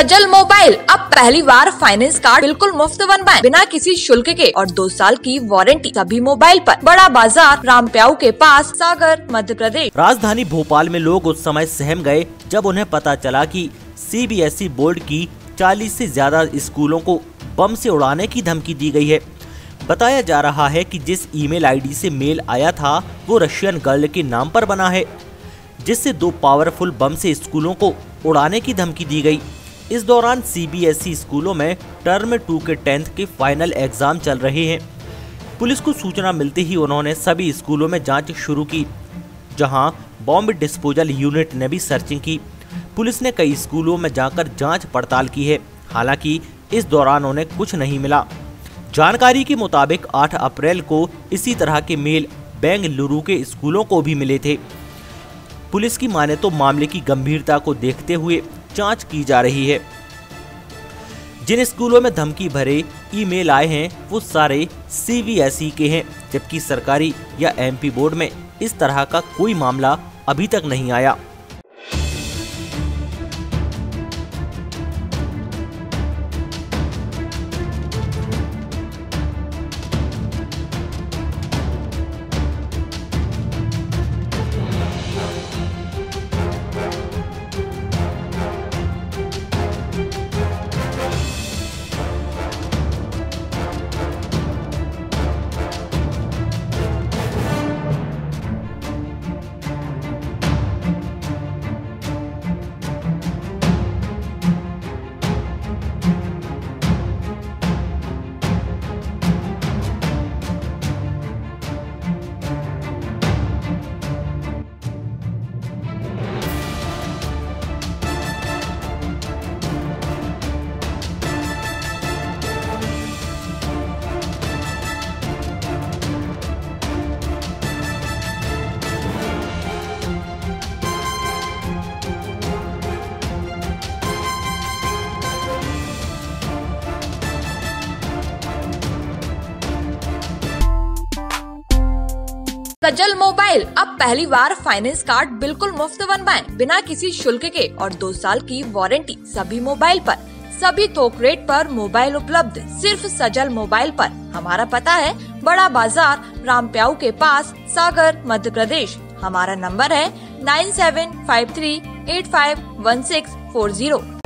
सजल mobile अब पहली बार finance card बिल्कुल मुफ्त बनवाएं बिना किसी शुल्क के और 2 साल की वारंटी सभी मोबाइल पर। बड़ा बाजार, रामप्याऊ के पास, सागर, मध्य प्रदेश। राजधानी भोपाल में लोग उस समय सहम गए जब उन्हें पता चला कि CBSE बोर्ड की 40 से ज्यादा स्कूलों को बम से उड़ाने की धमकी दी गई है। बताया जा रहा है कि जिस ईमेल आईडी से मेल आया था वो रशियन गर्ल के नाम पर बना है, जिससे 2 पावरफुल बम से स्कूलों को उड़ाने की धमकी दी गई। इस दौरान CBSE स्कूलों में टर्म 2 के 10th के फाइनल एग्जाम चल रहे हैं। पुलिस को सूचना मिलते ही उन्होंने सभी स्कूलों में जांच शुरू की, जहां बॉम्ब डिस्पोजल यूनिट ने भी सर्चिंग की। पुलिस ने कई स्कूलों में जाकर जांच पड़ताल की है, हालांकि इस दौरान उन्हें कुछ नहीं मिला। जानकारी के मुताबिक 8 अप्रैल को इसी तरह के मेल बेंगलुरु के स्कूलों को भी मिले थे। पुलिस की माने तो मामले की गंभीरता को देखते हुए जांच की जा रही है। जिन स्कूलों में धमकी भरे ईमेल आए हैं वो सारे CBSE के हैं, जबकि सरकारी या MP बोर्ड में इस तरह का कोई मामला अभी तक नहीं आया। सजल मोबाइल अब पहली बार फाइनेंस कार्ड बिल्कुल मुफ्त बनवाएं बिना किसी शुल्क के और 2 साल की वारंटी सभी मोबाइल पर। सभी थोक रेट पर मोबाइल उपलब्ध सिर्फ सजल मोबाइल पर। हमारा पता है बड़ा बाजार, रामप्याऊ के पास, सागर, मध्य प्रदेश। हमारा नंबर है 9753851640।